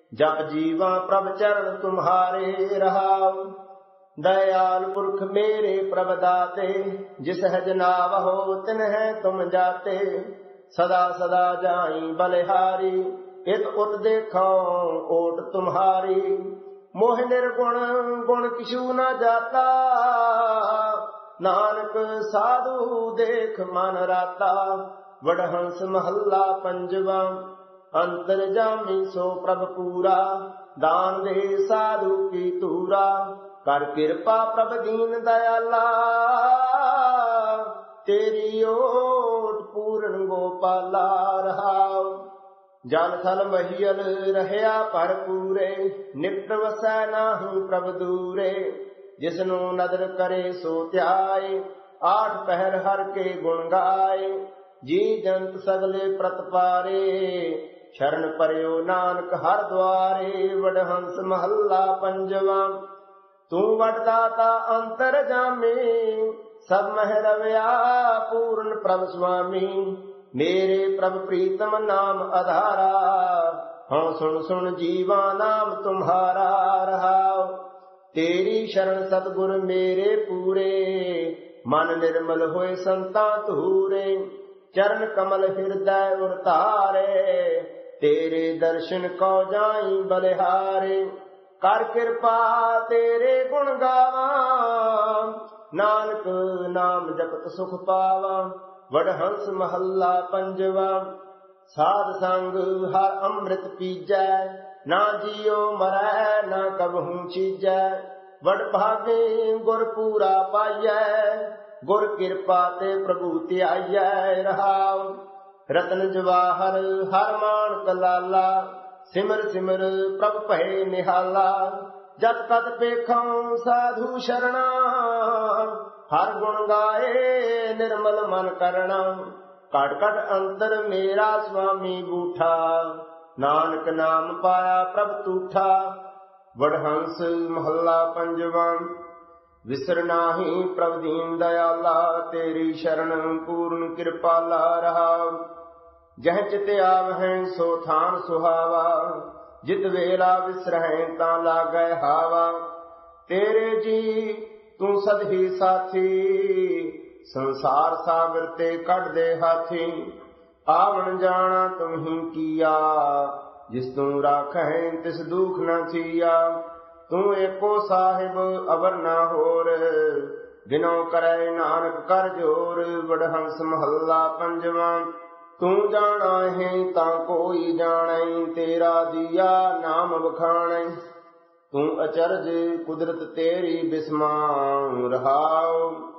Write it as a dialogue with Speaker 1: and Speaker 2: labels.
Speaker 1: जप जीवा प्रभ चरण तुम्हारे रहाओ। दयाल पुरख मेरे प्रभ दाते, जिस हज नावहो तिन है तुम जाते। सदा सदा जाई बलिहारी, इत उत देखो ओट तुम्हारी। मोह निर्गुण गुण किछु न जाता, नानक साधु देख मन राता। वडहंस महला पंजवा, अंतर्जामी सो प्रभ पूरा। दान दे साधु की तूरा, कर कृपा प्रभ दीन दयाला। तेरी ओट पूर्ण गोपाला रहाओ। जल थल महियल रहया भरपूरे, निकट वसै नाहि प्रभ दूरे। जिसनु नदर करे सो त्याय, आठ पहर हर के गुण गाय। जी जंत सगले प्रतपारे, शरण परयो नानक हर द्वारे। वडहंस महला पंजवा, तू वडदाता अंतर जामे। सब मह रवया पूर्ण प्रभ स्वामी। मेरे प्रभ प्रीतम नाम आधारा, हाँ सुन सुन जीवा नाम तुम्हारा रहाओ। तेरी शरण सतगुर मेरे पूरे, मन निर्मल होए संता तूरे। चरण कमल हृदय उरतारे, तेरे दर्शन को जाई बलिहारे। कर कृपा तेरे गुण गावा, नानक नाम जपत सुख पावा। वडहंस महला पंजवा, साध संग हर अमृत पीजै। ना जियो मरै ना कबहू चीजै। वड भागे गुर पूरा पाइयै, गुर कृपा ते प्रभु त्याइयै रहाओ। रतन जवाहर हर मान कलाला, सिमर सिमर प्रभ भय निहाला। जत कत पेखों साधु शरणा, हर गुण गाए निर्मल मन करना। कट कट अंतर मेरा स्वामी बूठा, नानक नाम पाया प्रभ तूठा। वडहंस महला पंजवा, विसर नाहि प्रभ दीन दयाला। तेरी शरण पूर्ण कृपाला रहाओ। जह चित आवहैं सो थान सुहावा, जित वेला विसरहैं ता लागै हावा। तेरे जी तू सद ही साथी, संसार सागर ते कढ दे हाथी। आवन जाना तुम ही किया, जिस तू राखैं तिस दुख न थिया। तू एको साहिब अवर न होर, बिनो करै नानक कर जोर। वडहंस महला पंजवा, तू जाना है ता कोई जानै। तेरा दिया नाम बखानै। तू अचरज कुदरत तेरी बिस्मां रहाओ।